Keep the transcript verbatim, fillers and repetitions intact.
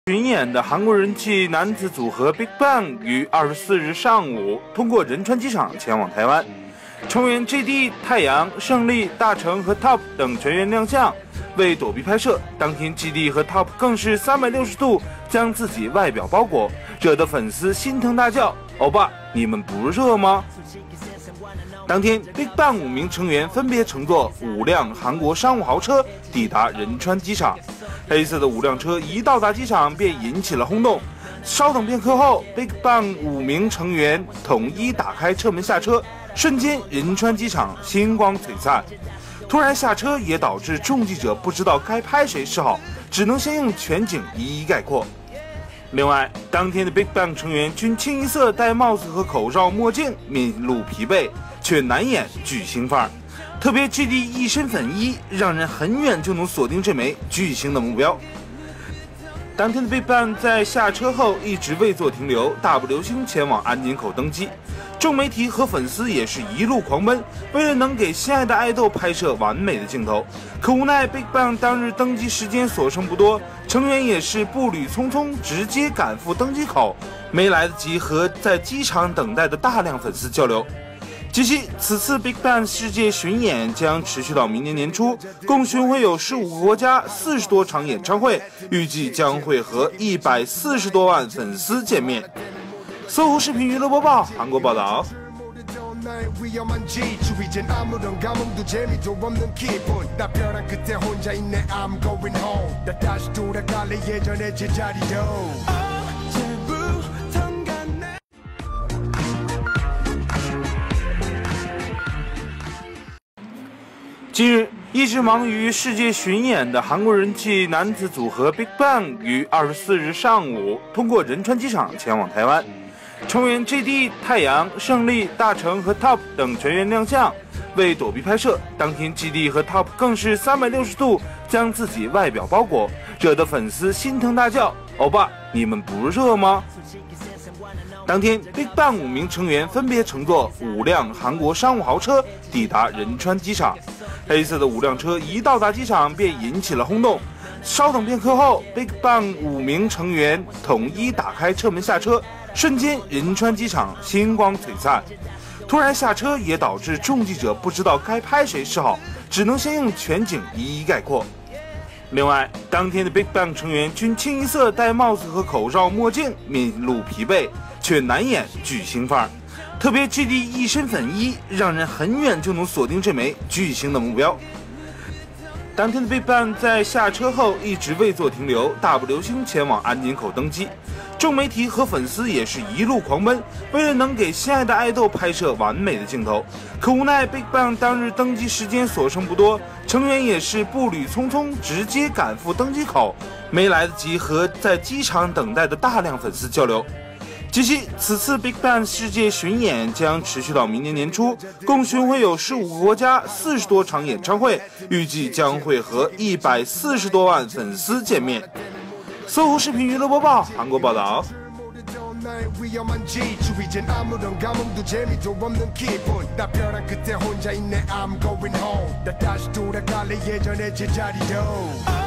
巡演的韩国人气男子组合 BigBang 于二十四日上午通过仁川机场前往台湾。成员 J D、太阳、胜利、大成和 Top 等全员亮相。为躲避拍摄，当天 J D 和 Top 更是三百六十度将自己外表包裹，惹得粉丝心疼大叫：“欧巴，你们不热吗？”当天 ，BigBang 五名成员分别乘坐五辆韩国商务豪车抵达仁川机场。黑色的五辆车一到达机场便引起了轰动。稍等片刻后 ，BigBang 五名成员统一打开车门下车，瞬间仁川机场星光璀璨。突然下车也导致众记者不知道该拍谁是好，只能先用全景一一概括。另外，当天的 BigBang 成员均清一色戴帽子和口罩、墨镜，面露疲惫，却难掩巨星范儿。特别 J D 一身粉衣，让人很远就能锁定这枚巨星的目标。当天的 BigBang 在下车后一直未做停留，大步流星前往安检口登机。众媒体和粉丝也是一路狂奔，为了能给心爱的爱豆拍摄完美的镜头。可无奈 BigBang 当日登机时间所剩不多，成员也是步履匆匆，直接赶赴登机口，没来得及和在机场等待的大量粉丝交流。据悉，此次 BigBang 世界巡演将持续到明年年初，共巡回有十五个国家，四十多场演唱会，预计将会和一百四十多万粉丝见面。搜狐视频娱乐播报，韩国报道。 近日，一直忙于世界巡演的韩国人气男子组合 BigBang 于二十四日上午通过仁川机场前往台湾。成员 J D、太阳、胜利、大成和 Top 等全员亮相。为躲避拍摄，当天 J D 和 Top 更是三百六十度将自己外表包裹，惹得粉丝心疼大叫：“欧巴，你们不热吗？”当天 ，BigBang 五名成员分别乘坐五辆韩国商务豪车抵达仁川机场。黑色的五辆车一到达机场便引起了轰动。稍等片刻后 ，BigBang 五名成员统一打开车门下车，瞬间仁川机场星光璀璨。突然下车也导致众记者不知道该拍谁是好，只能先用全景一一概括。另外，当天的 BigBang 成员均清一色戴帽子和口罩、墨镜，面露疲惫，却难掩巨星范儿。特别 J D 一身粉衣，让人很远就能锁定这枚巨星的目标。当天的 BigBang 在下车后一直未做停留，大步流星前往安检口登机。众媒体和粉丝也是一路狂奔，为了能给心爱的爱豆拍摄完美的镜头。可无奈 BigBang 当日登机时间所剩不多，成员也是步履匆匆，直接赶赴登机口，没来得及和在机场等待的大量粉丝交流。据悉，此次 BigBang 世界巡演将持续到明年年初，共巡回有十五个国家，四十多场演唱会，预计将会和一百四十多万粉丝见面。搜狐视频娱乐播报，韩国报道。 위험한 지주이젠 아무런 감흥도 재미도 없는 기분 나별한 그때 혼자 있네 I'm going home 나 다시 돌아갈래 예전의 제자리로